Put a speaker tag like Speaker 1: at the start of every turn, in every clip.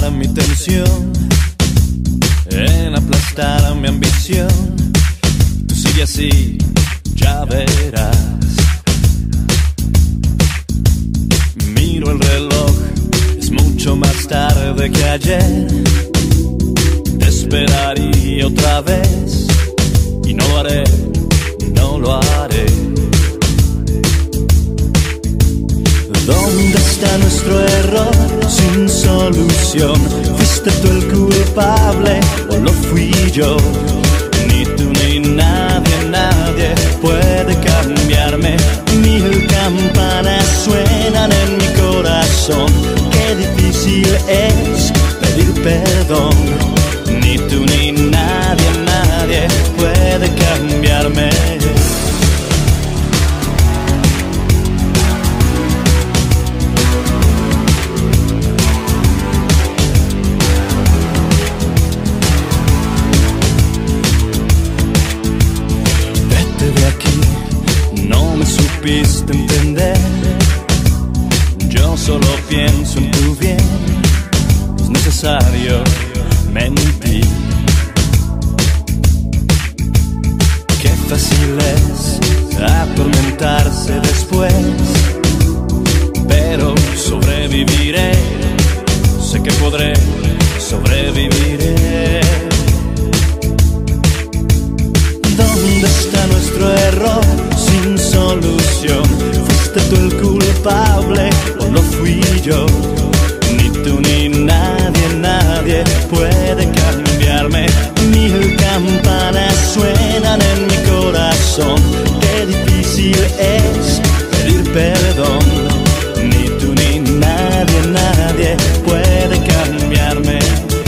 Speaker 1: calmar mi tensión, en aplastar mi ambición. Tú sigue así, ya verás. Miro el reloj, es mucho más tarde que ayer. Te esperaría otra vez y no lo haré, no lo haré. ¿Dónde está nuestro error sin solución? ¿Fuiste tú el culpable o lo fui yo? Ni tú ni nadie, nadie puede cambiarme. Mil campanas suenan en mi corazón. Qué difícil es pedir perdón. Ni tú ni nadie, nadie puede cambiarme. Supiste entender, yo solo pienso en tu bien, es necesario mentir. Qué fácil es atormentarse después, pero sobreviviré, sé que podré, sobreviviré. ¿Dónde está nuestro error sin solución? ¿Fuiste tú el culpable o lo fui yo? Ni tú ni nadie, nadie puede cambiarme. Mil campanas suenan en mi corazón. Qué difícil es pedir perdón. Ni tú ni nadie, nadie puede cambiarme.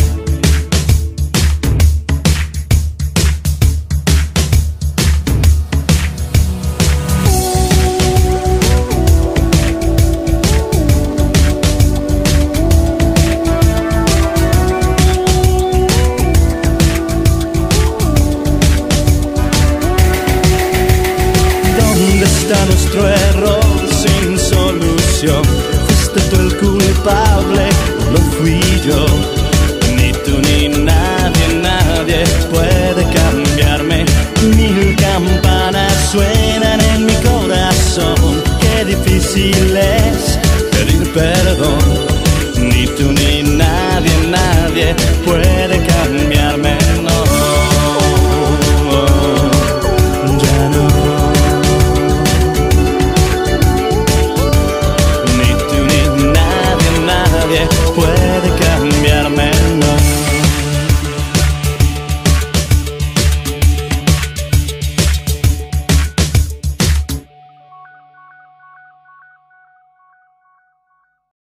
Speaker 1: Está nuestro error sin solución. ¿Fuiste tú el culpable o lo fui yo?